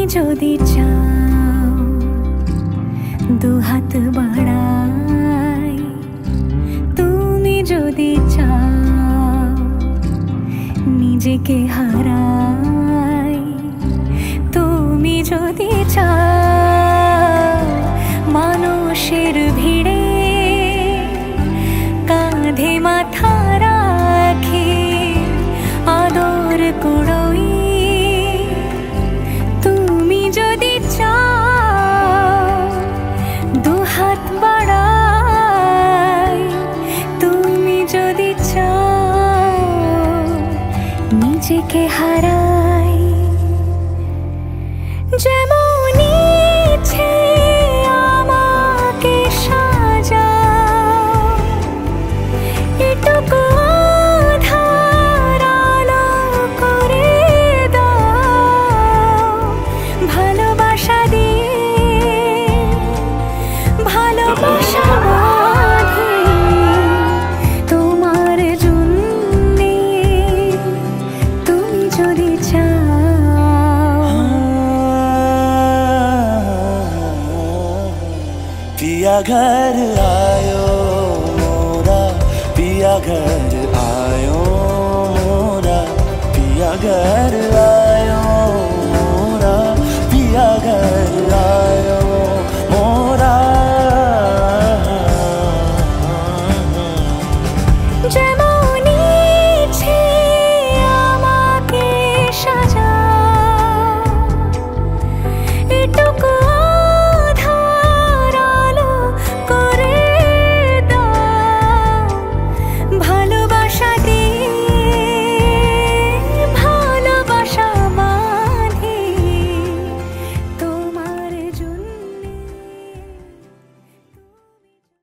যদি চাও দুহাত বাড়াই, তুমি যদি চাও নিজেকে হারাই, তুমি যদি চাও মানুষের ভিড়ে কাঁধে মাথা রাখি আদর কুড়োই, তুমি যদি চাও দুহাত বাড়াই, তুমি যদি চাও নিজেকে হারাই। যেমন ইচ্ছে আমাকে সাজাও, এটুকু আধার আলো করে দাও, ভালোবাসা দিয়ে ভালোবাসা বাঁধি তোমার জন্যে, তুমি যদি চাও। पिया घर आयो मोरा, पिया घर आयो मोरा, पिया घर आयो।